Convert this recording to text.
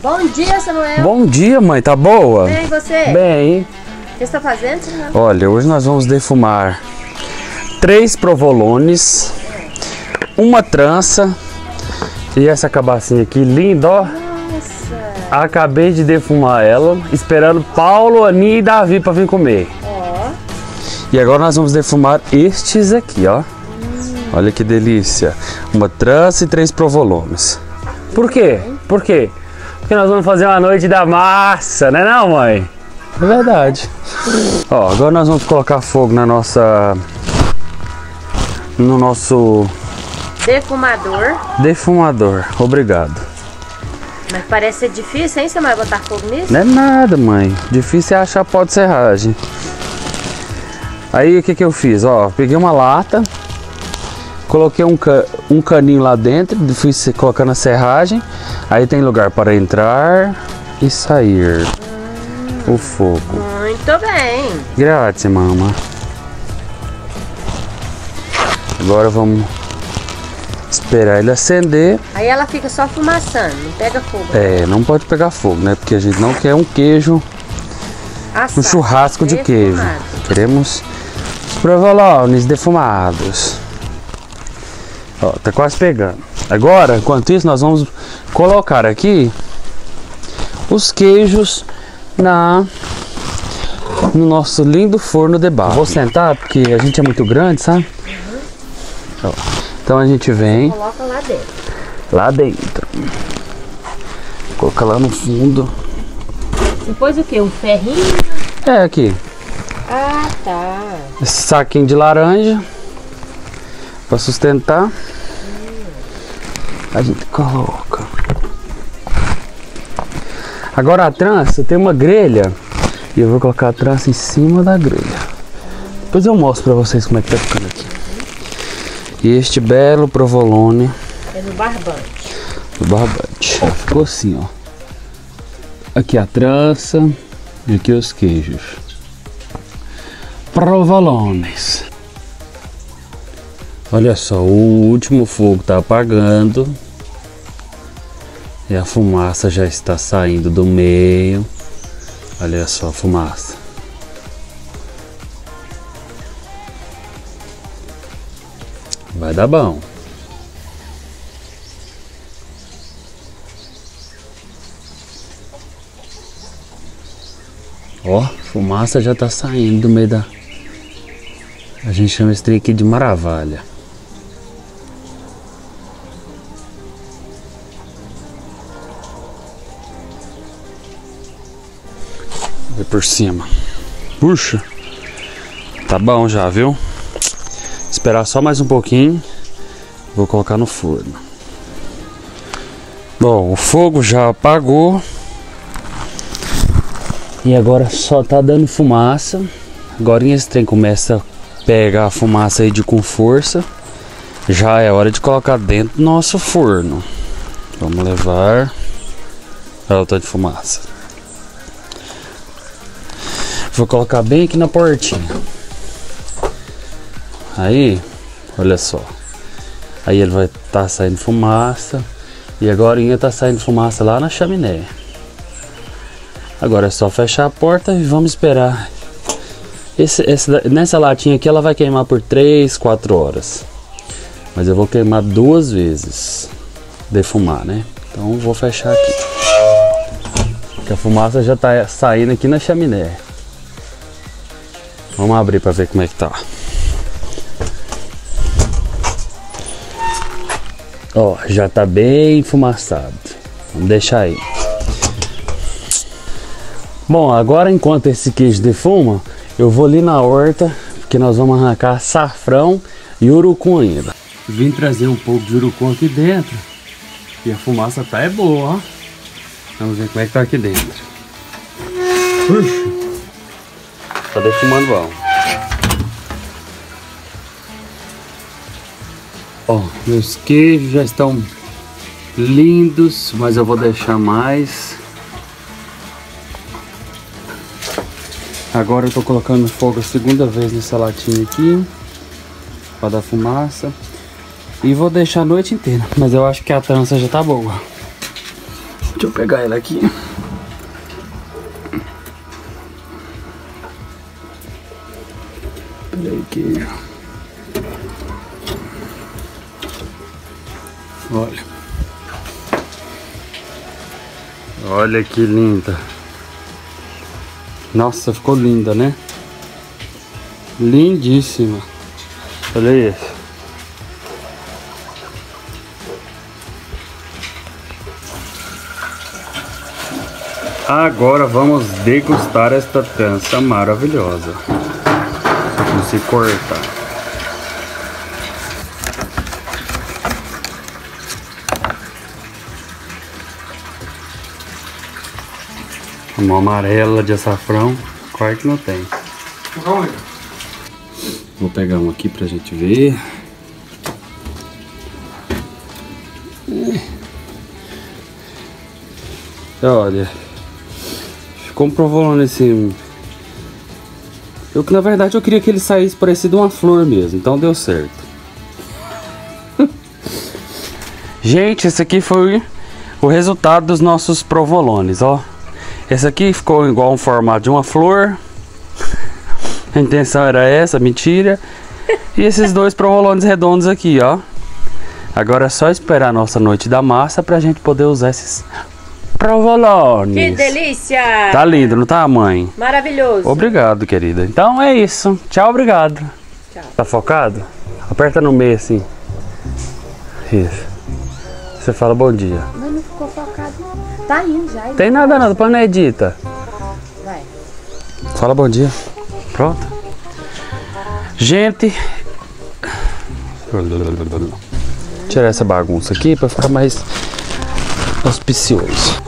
Bom dia, Samuel. Bom dia, mãe. Tá boa? Bem, e você? Bem. O que você tá fazendo, Samuel? Olha, hoje nós vamos defumar 3 provolones, uma trança e essa cabacinha aqui, linda, ó. Nossa. Acabei de defumar ela, esperando Paulo, Aninha e Davi pra vir comer. Ó. E agora nós vamos defumar estes aqui, ó. Olha que delícia. Uma trança e 3 provolones. Por quê? Por quê? Porque nós vamos fazer uma noite da massa, né não, mãe? É verdade. Ó, agora nós vamos colocar fogo na nossa... no nosso... defumador. Obrigado. Mas parece ser difícil, hein, Samuel, botar fogo nisso? Não é nada, mãe. Difícil é achar pó de serragem. Aí o que que eu fiz? Ó, peguei uma lata, coloquei um caninho lá dentro, fui colocando a serragem. Aí tem lugar para entrar e sair o fogo. Muito bem. Grazie, mamãe. Agora vamos esperar ele acender. Aí ela fica só fumaçando, não pega fogo. É, não pode pegar fogo, né? Porque a gente não quer um queijo, Assado, um churrasco de queijo. defumado. Queremos os provolones defumados. Ó, tá quase pegando. Agora, enquanto isso, nós vamos colocar aqui os queijos no nosso lindo forno de barro. Vou sentar porque a gente é muito grande, sabe? Ó, então a gente vem Coloca lá dentro. lá dentro. Coloca lá no fundo. Depois o que? Um ferrinho? É, aqui. Ah, tá. Esse saquinho de laranja para sustentar. A gente coloca. Agora a trança tem uma grelha e eu vou colocar a trança em cima da grelha. Depois eu mostro para vocês como é que tá ficando aqui. E este belo provolone É no barbante. do barbante. Ó, ficou assim, ó. Aqui a trança e aqui os queijos. Provolones. Olha só, o último fogo tá apagando. E a fumaça já está saindo do meio. Olha só a fumaça. Vai dar bom. Ó, fumaça já tá saindo do meio da... A gente chama esse trem aqui de maravilha. Vê por cima. Puxa. Tá bom já, viu? Esperar só mais um pouquinho. Vou colocar no forno. Bom, o fogo já apagou. E agora só tá dando fumaça. Agora esse trem começa a pegar a fumaça aí com força. Já é hora de colocar dentro do nosso forno. Vamos levar. Olha o tanto de fumaça. Vou colocar bem aqui na portinha. Aí, olha só. Aí ele vai estar saindo fumaça. E agora tá saindo fumaça lá na chaminé. Agora é só fechar a porta e vamos esperar. Nessa latinha aqui ela vai queimar por 3, 4 horas. Mas eu vou queimar 2 vezes. Defumar, né? Então vou fechar aqui. Porque a fumaça já tá saindo aqui na chaminé. Vamos abrir para ver como é que tá. Ó, já tá bem enfumaçado. Vamos deixar aí. Bom, agora enquanto esse queijo defuma, eu vou ali na horta, porque nós vamos arrancar açafrão e urucum ainda. Vim trazer um pouco de urucum aqui dentro. E a fumaça tá é boa, ó. Vamos ver como é que tá aqui dentro. Puxa. Tá defumando bom. Ó, meus queijos já estão lindos, mas eu vou deixar mais. Agora eu tô colocando fogo a segunda vez nessa latinha aqui, para dar fumaça. E vou deixar a noite inteira, mas eu acho que a trança já tá boa. Deixa eu pegar ela aqui. Peraí que... Olha. Olha que linda. Nossa, ficou linda, né? Lindíssima. Olha isso. Agora vamos degustar esta trança maravilhosa. Vamos se cortar. Uma amarela de açafrão, qual que não tem? Vou pegar um aqui pra gente ver. Olha, ficou um provolone assim. Na verdade eu queria que ele saísse parecido uma flor mesmo, então deu certo. Gente, esse aqui foi o resultado dos nossos provolones, ó. Esse aqui ficou igual um formato de uma flor. A intenção era essa, mentira. E esses dois provolones redondos aqui, ó. Agora é só esperar a nossa noite da massa pra gente poder usar esses provolones. Que delícia! Tá lindo, não tá, mãe? Maravilhoso. Obrigado, querida. Então é isso. Tchau, obrigado. Tchau. Tá focado? Aperta no meio assim. Isso. Você fala bom dia. Mas não ficou focado. Tá indo já. Tem nada não, depois não edita. Vai. Fala bom dia. Pronto. Gente. Tirar essa bagunça aqui para ficar mais auspicioso.